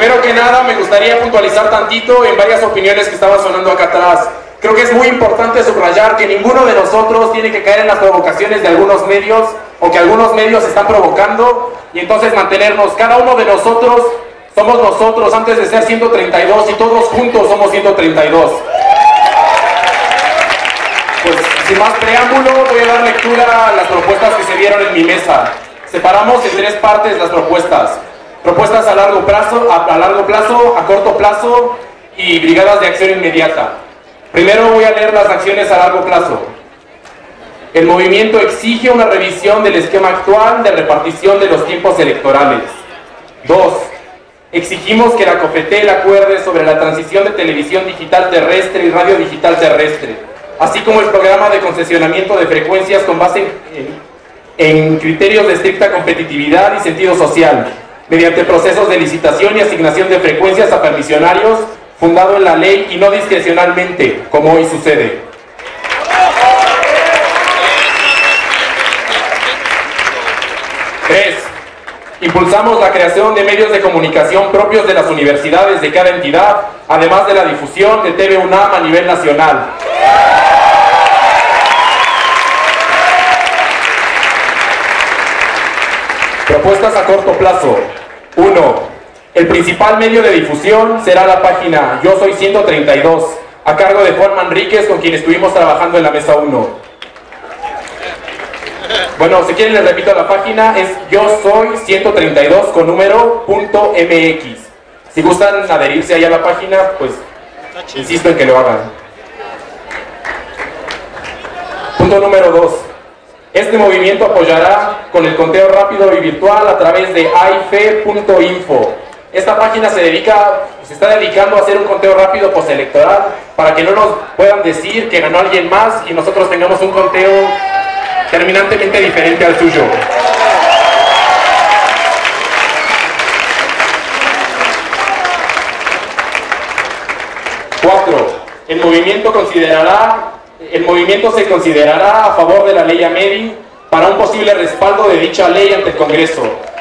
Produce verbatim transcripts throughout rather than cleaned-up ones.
primero que nada me gustaría puntualizar tantito en varias opiniones que estaban sonando acá atrás. Creo que es muy importante subrayar que ninguno de nosotros tiene que caer en las provocaciones de algunos medios o que algunos medios están provocando, y entonces mantenernos, cada uno de nosotros somos nosotros antes de ser ciento treinta y dos y todos juntos somos ciento treinta y dos. Pues sin más preámbulo voy a dar lectura a las propuestas que se dieron en mi mesa. Separamos en tres partes las propuestas. Propuestas a largo plazo, a, a largo plazo, a corto plazo y brigadas de acción inmediata. Primero voy a leer las acciones a largo plazo. El movimiento exige una revisión del esquema actual de repartición de los tiempos electorales. Dos. Exigimos que la COFETEL acuerde sobre la transición de televisión digital terrestre y radio digital terrestre, así como el programa de concesionamiento de frecuencias con base en, en criterios de estricta competitividad y sentido social, mediante procesos de licitación y asignación de frecuencias a permisionarios, fundado en la ley y no discrecionalmente, como hoy sucede. tres. Impulsamos la creación de medios de comunicación propios de las universidades de cada entidad, además de la difusión de T V UNAM a nivel nacional. Propuestas a corto plazo. uno. El principal medio de difusión será la página Yo Soy ciento treinta y dos, a cargo de Juan Manríquez, con quien estuvimos trabajando en la mesa uno. Bueno, si quieren les repito la página, es Yo Soy ciento treinta y dos con número punto M X. Si gustan adherirse ahí a la página, pues insisto en que lo hagan. Punto número dos. Este movimiento apoyará con el conteo rápido y virtual a través de aife punto info. Esta página se dedica, se está dedicando a hacer un conteo rápido postelectoral para que no nos puedan decir que ganó alguien más y nosotros tengamos un conteo terminantemente diferente al suyo. cuatro. El movimiento considerará El movimiento se considerará a favor de la ley AMEDI para un posible respaldo de dicha ley ante el Congreso.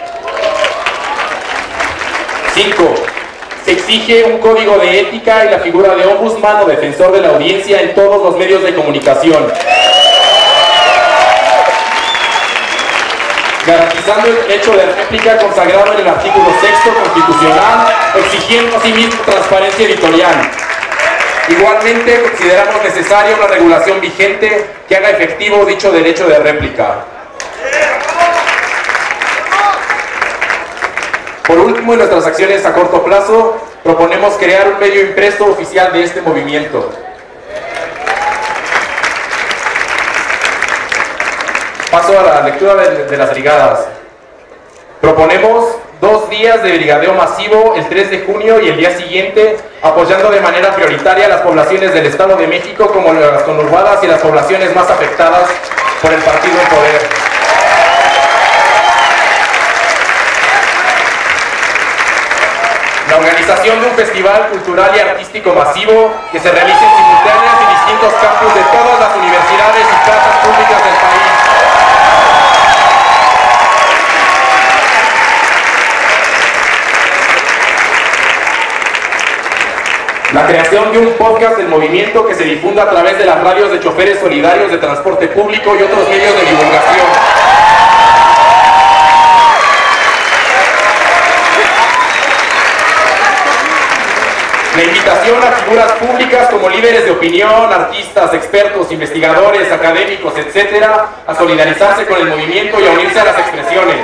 cinco. Se exige un código de ética y la figura de ombudsman o defensor de la audiencia en todos los medios de comunicación, garantizando el derecho de réplica consagrado en el artículo sexto constitucional, exigiendo asimismo transparencia editorial. Igualmente, consideramos necesaria una regulación vigente que haga efectivo dicho derecho de réplica. Por último, en nuestras acciones a corto plazo, proponemos crear un medio impreso oficial de este movimiento. Paso a la lectura de, de las brigadas. Proponemos dos días de brigadeo masivo, el tres de junio y el día siguiente, apoyando de manera prioritaria a las poblaciones del Estado de México como las conurbadas y las poblaciones más afectadas por el partido en poder. La organización de un festival cultural y artístico masivo que se realice en simultáneas en distintos campus de todas las universidades y plazas públicas del país. La creación de un podcast del movimiento que se difunda a través de las radios de choferes solidarios de transporte público y otros medios de divulgación. La invitación a figuras públicas como líderes de opinión, artistas, expertos, investigadores, académicos, etcétera, a solidarizarse con el movimiento y a unirse a las expresiones.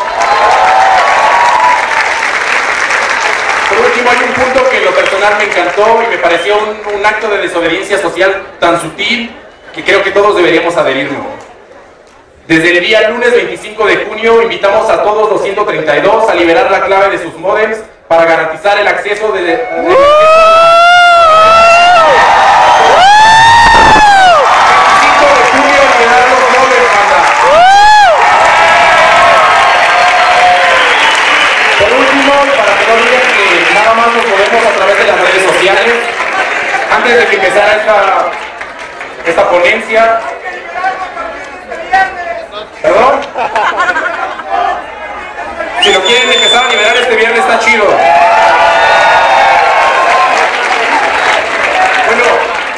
Por último, hay un punto que en lo personal me encantó y me pareció un, un acto de desobediencia social tan sutil que creo que todos deberíamos adherirnos. Desde el día lunes veinticinco de junio invitamos a todos los ciento treinta y dos a liberar la clave de sus módems para garantizar el acceso de... de, de nos movemos a través de las redes sociales. Antes de que empezara esta, esta ponencia, ¿perdón? Si lo quieren empezar a liberar este viernes está chido.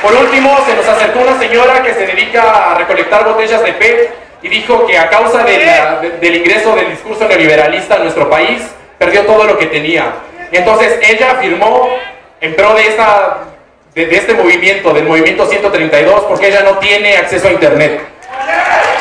Por último, se nos acercó una señora que se dedica a recolectar botellas de P E T y dijo que a causa de la, de, del ingreso del discurso neoliberalista en nuestro país, perdió todo lo que tenía. Entonces ella firmó en pro de, esta, de, de este movimiento, del movimiento ciento treinta y dos, porque ella no tiene acceso a internet.